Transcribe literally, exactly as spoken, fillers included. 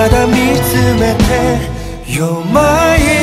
ただ見つめて You're my